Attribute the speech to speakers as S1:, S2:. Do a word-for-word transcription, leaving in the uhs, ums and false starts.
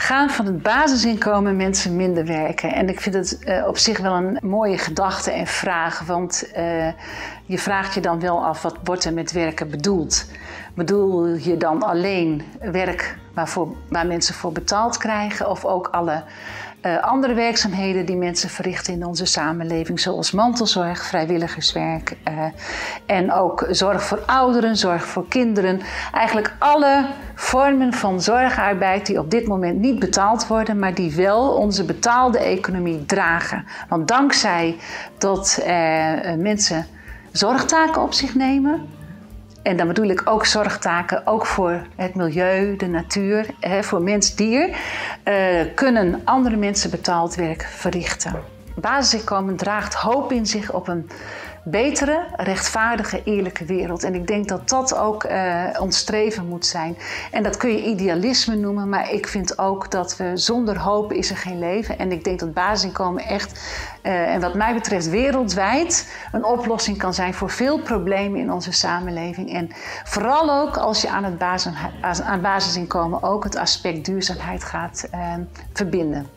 S1: gaan van het basisinkomen mensen minder werken. En ik vind het uh, op zich wel een mooie gedachte en vraag. Want uh, je vraagt je dan wel af, wat wordt er met werken bedoeld? Bedoel je dan alleen werk waarvoor, waar mensen voor betaald krijgen? Of ook alle uh, andere werkzaamheden die mensen verrichten in onze samenleving? Zoals mantelzorg, vrijwilligerswerk uh, en ook zorg voor ouderen, zorg voor kinderen. Eigenlijk alle vormen van zorgarbeid die op dit moment niet betaald worden, maar die wel onze betaalde economie dragen. Want dankzij dat uh, mensen zorgtaken op zich nemen, en dan bedoel ik ook zorgtaken, ook voor het milieu, de natuur, hè, voor mens-dier, uh, kunnen andere mensen betaald werk verrichten. Basisinkomen draagt hoop in zich op een betere, rechtvaardige, eerlijke wereld. En ik denk dat dat ook uh, ons streven moet zijn. En dat kun je idealisme noemen, maar ik vind ook dat we zonder hoop is er geen leven. En ik denk dat basisinkomen echt, uh, en wat mij betreft wereldwijd, een oplossing kan zijn voor veel problemen in onze samenleving. En vooral ook als je aan het basis, aan basisinkomen ook het aspect duurzaamheid gaat uh, verbinden.